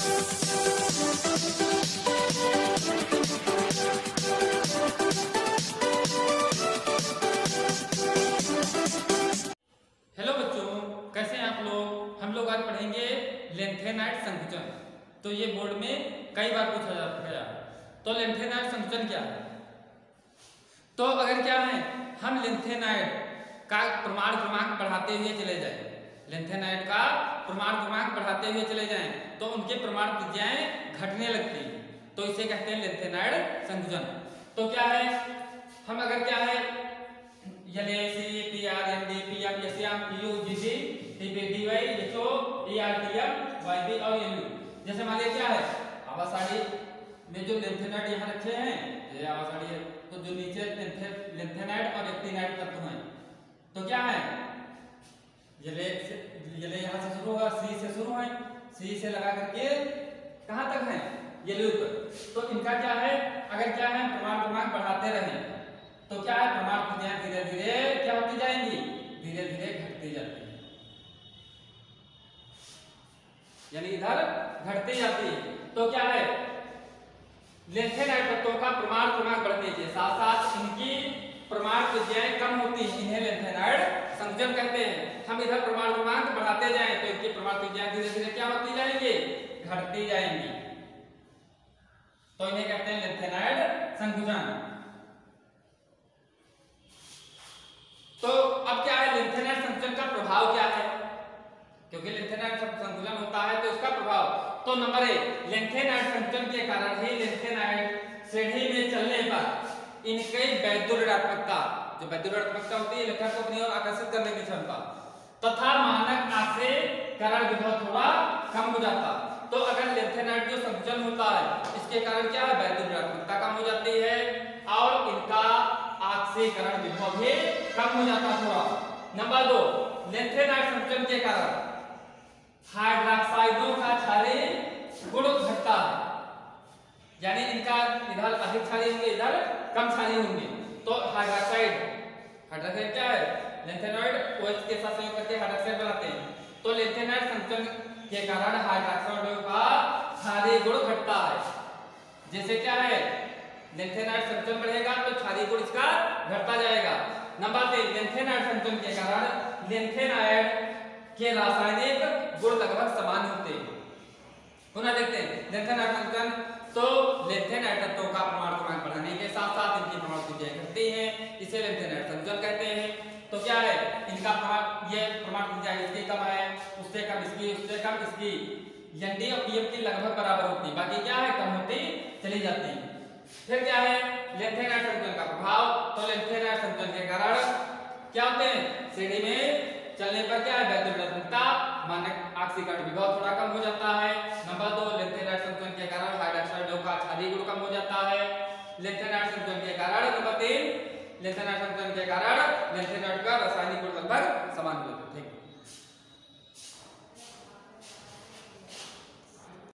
Hello बच्चों, कैसे हैं आप लोग। हम लोग आज पढ़ेंगे लेंथेनाइड संकुचन। तो ये बोर्ड में कई बार पूछा जा गया। तो लेंथेनाइड संकुचन क्या है। तो अगर क्या है, हम लेंथेनाइड का प्रमाण क्रमांक बढ़ाते हुए चले जाएं, लेंथेनाइड का प्रमाण क्रमांक बढ़ाते हुए चले जाएं तो उनके प्रमाण त्रिज्याएं घटने लगती हैं। तो इसे कहते हैं लेंथेनाइड संकुचन। तो क्या है, हम अगर क्या है LAC, PRMD, PM, SCM, PU, GG, TBDY, HO, ERTM, YB और MU। जैसे मान लीजिए क्या है, आवासाड़ी में जो लेंथेनाइड यहाँ रखे हैं, ये आवासाड़ी है, तो जो नीचे लेंथेनाइड और एक्टिनाइड तत्व हैं, तो क्या है, ये यहाँ से शुरू होगा, C से शुरू है, C से लगा करके कहाँ तक है, ये लूप। तो इनका क्या है, अगर क्या है प्रमाण क्रमांक बढ़ाते रहें तो क्या है, प्रमाण त्रिज्याएं धीरे धीरे क्या होती जाएंगी, धीरे धीरे घटती जाती है, यानी इधर घटती जाती है। तो क्या है, लेंथेनाइड तत्वों का प्रमाण क्रमांक बढ़ने के साथ साथ इनकी प्रमाण त्रिज्याएं कम होती हैं, इन्हें लेंथेनाइड संकुचन कहते हैं। हम इधर प्रमाण क्रमांक बढ़ाते जाएं तो इनकी प्रमाण त्रिज्याएं धीरे धीरे क्या होती जाएंगी, घटती जाएंगी। तो इन्हें कहते हैं लेंथेनाइड संकुचन। तो अब क्या है, लेंथेनाइड संकुचन का प्रभाव क्या है, क्योंकि लेंथेनाइड संकुचन होता है तो इसका प्रभाव। तो नंबर 1, लेंथेनाइड संकुचन के कारण ही लेंथेनाइड श्रेणी में चलने पर इनके वैद्युत-ऋणात्मकता, जो वैद्युत-ऋणात्मकता होती है इलेक्ट्रॉन को अपनी ओर आकर्षित करने की क्षमता, तथा मानक आक्सीकरण विभव थोड़ा कम हो जाता। तो अगर लेंथेनाइड जो संकुचन होता है इसके कारण क्या है, वैद्युत-ऋणात्मकता कम हो जाती है और इनका आक्सीकरण विभव भी कम हो जाता थोड़ा। नंबर 2, लेंथेनाइड संकुचन के कारण हाइड्रॉक्साइडों का क्षारीय गुण घटता है, यानी इनका इधर अधिक क्षारीय होंगे, इधर कम क्षारीय होंगे। तो हाइड्रॉक्साइड क्या है, लेंथेनाइड OH के साथ संयोग करके हाइड्रॉक्साइड बनाते हैं। तो लेंथेनाइड संकुचन के कारण हाइड्रॉक्साइडों का क्षारीय गुण घटता है। जैसे क्या है, लेंथेनाइड संकुचन बढ़ेगा तो क्षारीय गुण इसका घटता जाएगा। नंबर 3, लेंथेनाइड संकुचन के कारण लेंथेनाइड के रासायनिक गुण लगभग समान होते हैं। पुनः देखते हैं लेंथेनाइड संकुचन। तो लेंथेनाइड तत्वों का प्रमाण क्रमांक बढ़ाने के साथ साथ इनकी प्रमाण त्रिज्याएं घटती हैं, इसे लेंथेनाइड संकुचन कहते हैं। तो क्या है, इनका ये प्रमाण त्रिज्या इसकी कम है, उससे कम इसकी, उससे कम इसकी, ND और PM की लगभग बराबर होती है, बाकी क्या है कम होती चली जाती है। फिर क्या है, लेंथेनाइड संकुचन का प्रभाव। तो लेंथेनाइड संकुचन के कारण क्या होते हैं, श्रेणी में चलने पर क्या है, वैद्युत-ऋणात्मकता, मानक आक्सीकरण विभव थोड़ा कम हो जाता है। नंबर 2, लेंथेनाइड संकुचन के कारण हाइड्रॉक्साइडों का क्षारीय गुण कम हो जाता है। लेंथेनाइड संकुचन के कारण नंबर 3, लेंथेनाइड संकुचन के कारण लेंथेनाइड का रासायनिक गुण लगभग समान होते हैं।